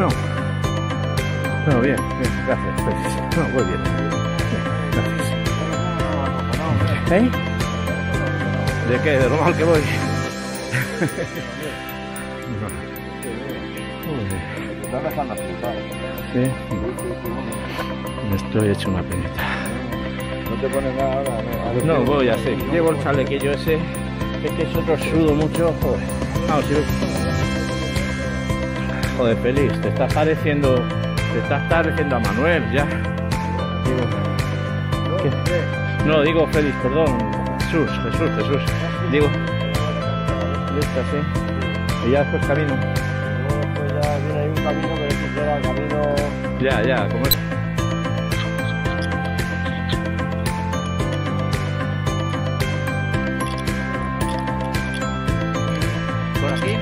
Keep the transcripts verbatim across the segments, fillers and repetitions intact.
No. No, bien, bien, gracias, Félix. No, muy bien. Bien, gracias. ¿Eh? ¿De qué? ¿De lo mal que voy? No. Sí. Me estoy hecho una penita. ¿No te pones nada ahora? No, no voy así. Llevo el chalequillo ese. Es que es otro sudo mucho. Joder. Vamos, si ves. Joder, Félix, te estás pareciendo. Te estás pareciendo a Manuel, ya. Digo. ¿Qué? No, digo Félix, perdón. Jesús, Jesús, Jesús. Digo. Y esta, sí. Y ya después camino. No, pues ya viene ahí un camino, pero si será el camino. Ya, ya, como es. ¿Por aquí?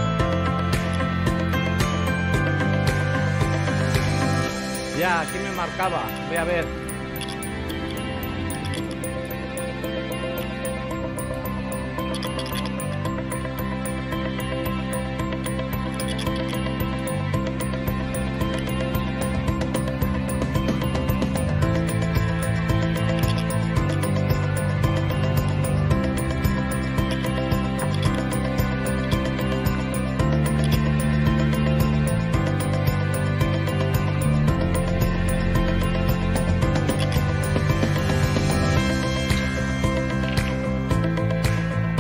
Ya, aquí me marcaba. Voy a ver.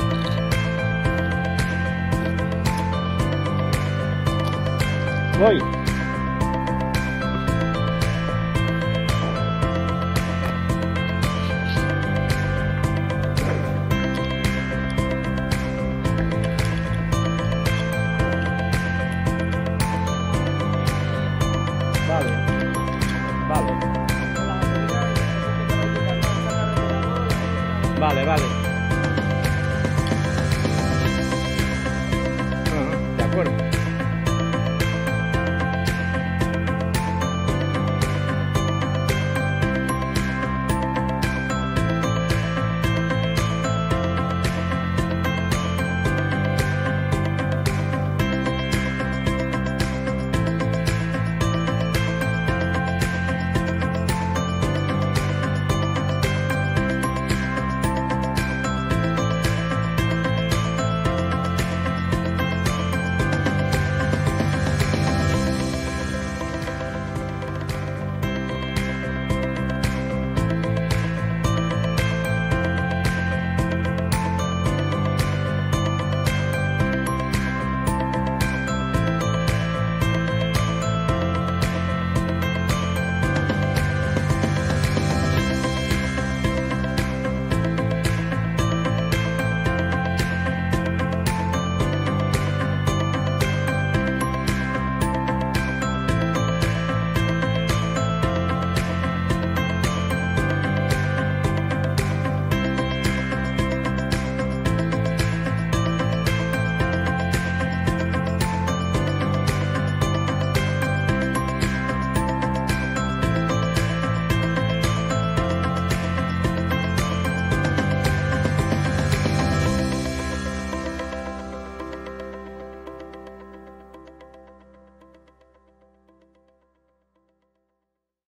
Voy.